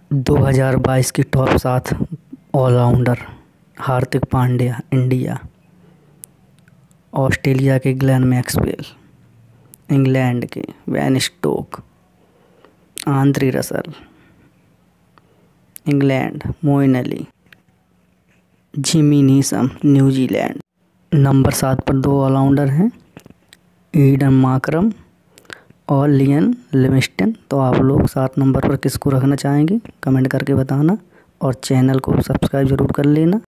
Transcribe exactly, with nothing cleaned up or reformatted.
दो हज़ार बाईस की टॉप सात allrounder. Hardik Pandya India, Australia के ग्लेन मैक्सवेल, इंग्लैंड के Ben Stokes, Andre Russell, England Moeen Ali, Jimmy Neesham New Zealand. Number सात पर दो ऑलराउंडर हैं, ईडन मार्करम और लियन लिविंगस्टन। तो आप लोग सात नंबर पर किसको रखना चाहेंगे कमेंट करके बताना और चैनल को सब्सक्राइब ज़रूर कर लेना।